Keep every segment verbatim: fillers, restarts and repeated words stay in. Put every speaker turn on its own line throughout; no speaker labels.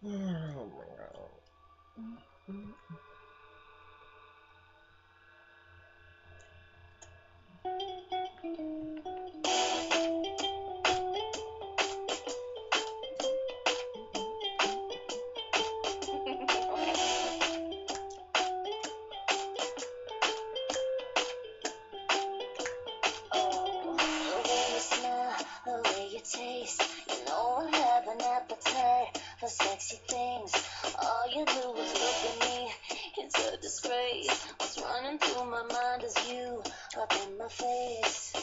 Oh my god.
Oh, the way you smell, the way you taste. You know I have an appetite for sexy things. All you do is look at me, it's a disgrace. What's running through my mind is you up in my face.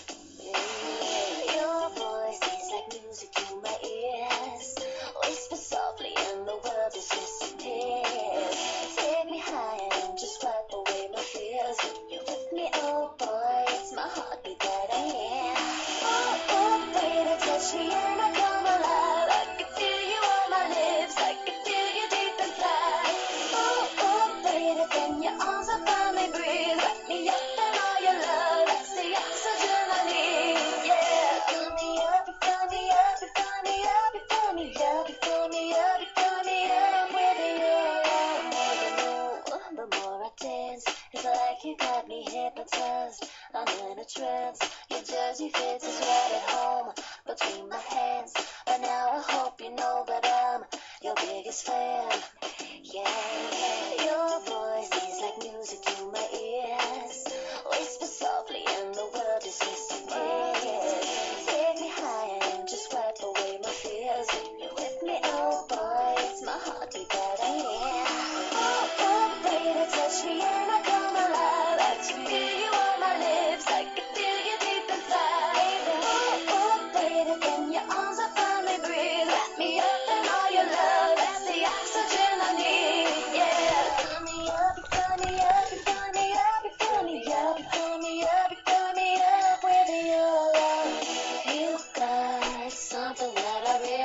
Yeah. Your voice is like music to my ears. Whisper softly and the world just disappears. Take me high and just wipe away my fears. When you're with me, oh boy, it's my heartbeat that I hear. Oh, oh, baby, touch me and I come alive. I can feel you on my lips, I can feel you deep inside. Oh, oh, baby, then your arms around me, breathe. Wrap me up in all your love, that's the oxygen I need. Yeah, fill me up, you fill me up, you fill me up, you fill me up, you fill me up, you fill me up with your love. More you know, the more I dance, it's like you got me hypnotized. I'm in a trance. Your jersey fits is right at home between my hands. But now I hope you know that I'm your biggest fan. Yeah, yeah. Your voice is like music to my ears. Whisper softly and the world just disappears. Take me high and just wipe away my fears. When you're with me, oh boy, it's my heartbeat that I hear. Oh, oh, baby, touch me and I come alive. I can feel you on my lips, I can feel you deep inside. Oh, oh, baby, then your arms around me, breathe. Wrap me up in all your love, that's the oxygen I need. Yeah, fill me up, you fill me up, you fill me up, you fill me up, you fill me up, you fill me up with your love. You got something that I really